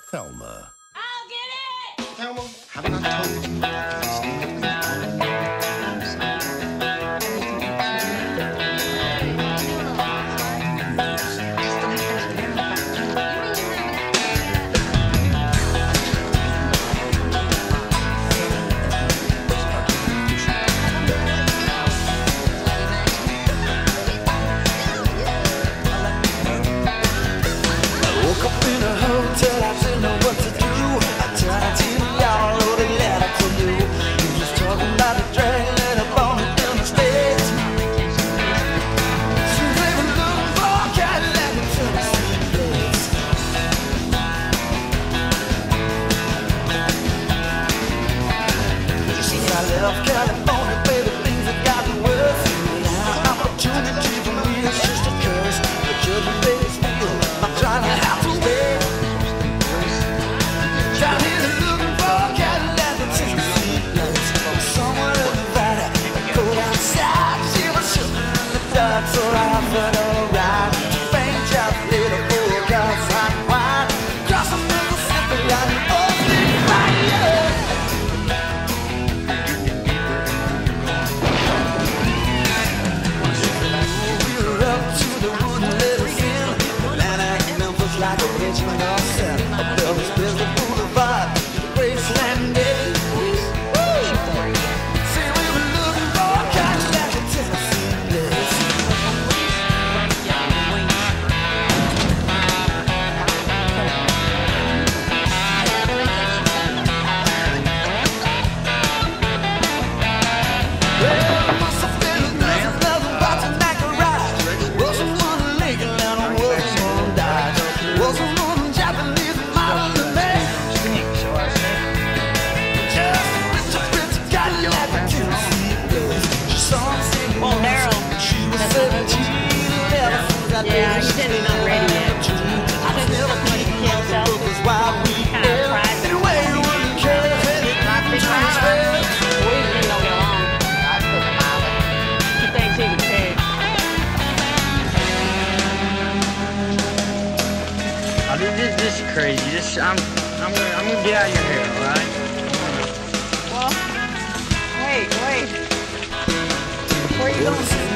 Thelma. I'll get it! Thelma, haven't I told you I can't stand it when you California, baby, things have gotten worse. The opportunity for me is just a curse. The children, baby, still, I'm trying to have to stay. Down here looking for a Cadillac and Tennessee place. Somewhere in the valley, go outside. She was shooting in the dark, so I offered her a ride. To faint just a little for a glass hot wine. Cross the Mississippi and the ocean fire. Like a Richmond or Seven, a Bells Business Boulevard, Graceland Day. See, we were looking for a Cadillac in Tennessee place. Well, I must have been nothing but to make a ride. Wasn't one Lincoln and I wasn't one Dodge. Wasn't one Japanese model to me. Just a rich Cadillac in Tennessee place. She saw him sitting on she was 17. Yeah, he said he's not ready yet. I think this is what he can't tell. Kind of pride. Anyway, you wouldn't care if it My big man. We didn't know get along. He thinks he's a pig. Oh, this is crazy. I'm gonna get out of your hair, all right? Well, wait. Where are you going?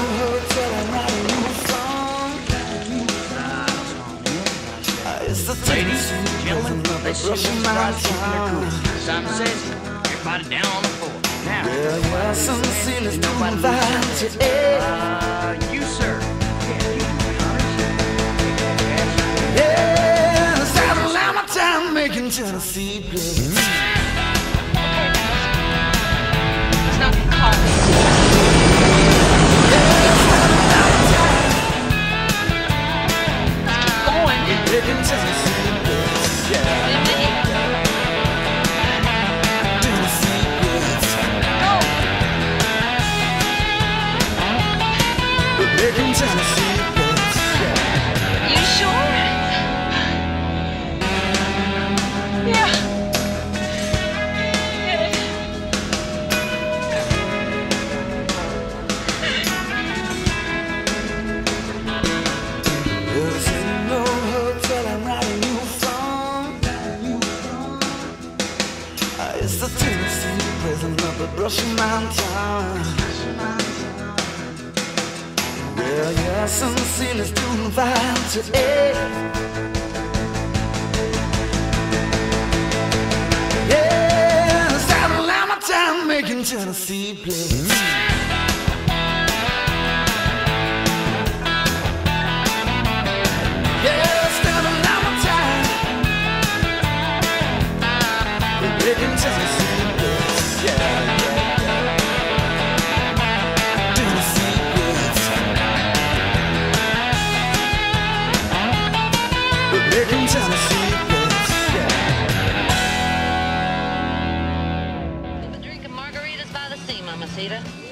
Ladies and gentlemen, let's see what's right in their cool. Simon says, everybody down on the floor. Now, nobody you, sir. Yeah, saddle down my time making Tennessee place. It's not called. Making Tennessee place. Yeah. Tennessee place. Go. We're making Tennessee place. Yeah. You sure? Yeah. It's the Tennessee prison of the Brushy Mountain. Well, yes, I'm seeing it's doing fine today. Yeah, saddle out my time making Tennessee place. Tennessee place, yeah. Tennessee place. We're making Tennessee place, yeah. We've been drinking margaritas by the sea, Mamacita.